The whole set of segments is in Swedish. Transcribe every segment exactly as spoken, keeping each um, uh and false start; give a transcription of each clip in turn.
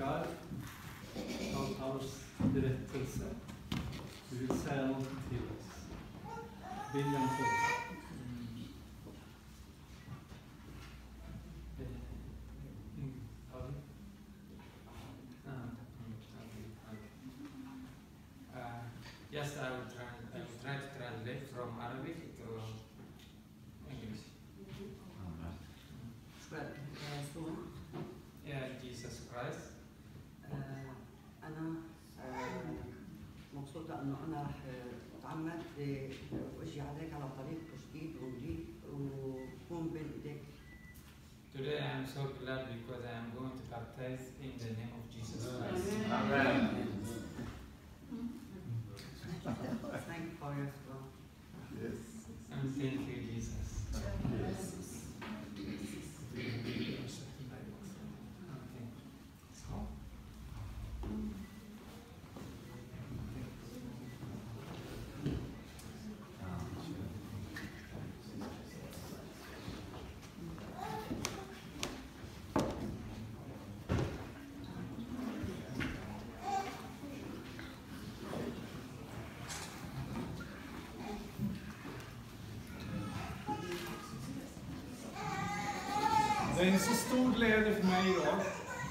älskar Paulus berättelse. Du vill säga något till oss. Bilden på. Yes, I will try. I will try to translate from Arabic to English. Yeah, Jesus Christ. أنا مبسوطة إنه أنا رح أتعمد وأجي عليك على طريق جديد ونضيف وكون بين إيديك. Today I am so glad because I am going to baptize in the name of Jesus Christ. Amen. Thank you for your support. Yes. And thank you, Jesus. Yes. Det är en så stor glädje för mig idag.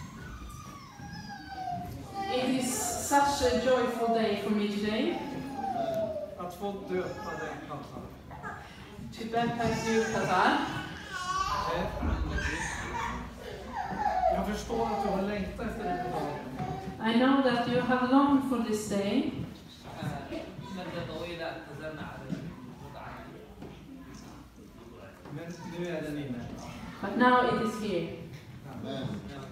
It is such a joyful day for me today. Att få döpa dig, Katar. To baptize you, Katar. Jag förstår att du har längtat efter den här dagen. I know that you have longed for this day. Men nu är den inne. But now it is here. Amen.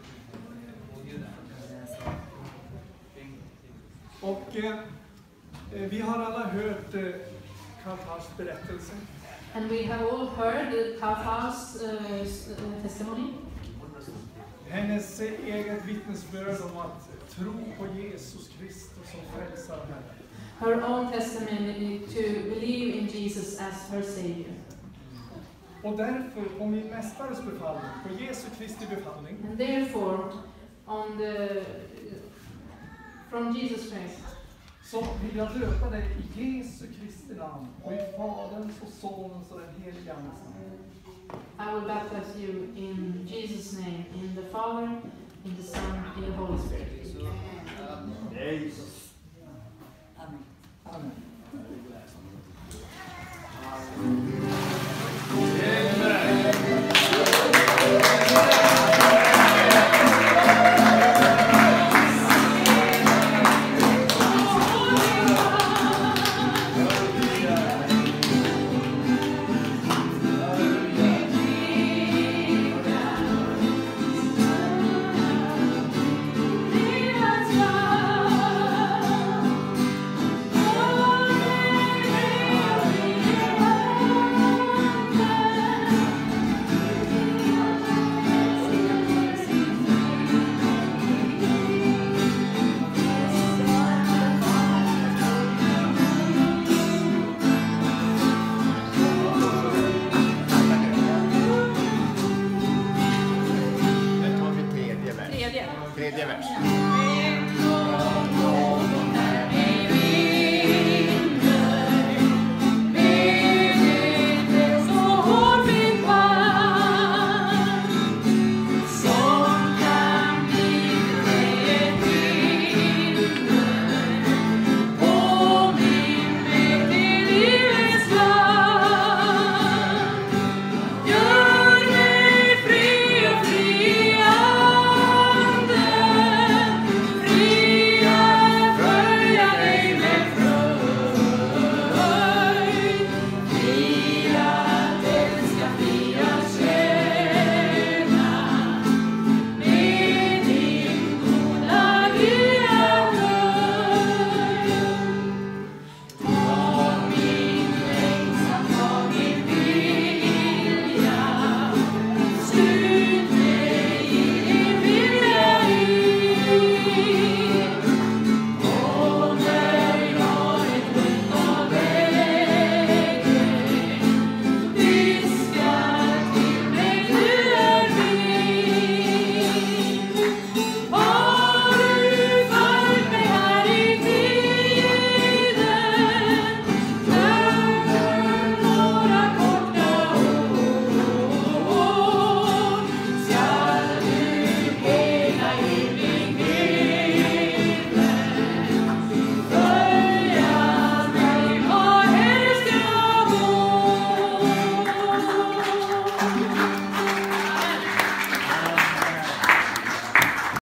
Och eh, vi har alla hört eh, Katars berättelse. And we have all heard Katar's uh, testimony. Hennes eget vittnesbörd om att tro på Jesus Kristus som frälsare. Her own testimony to believe in Jesus as her Savior. Och därför, på min mästares befallning, på Jesu Kristi befallning, and therefore, on the from Jesus Christ, så vill jag döpa dig i Jesu Kristi namn och i Faderns och Sonens och den helige Andes namn. I will baptize you in Jesus' name, in the Father, in the Son, in the Holy Spirit. Jesus. Amen. Amen. Tredje vers.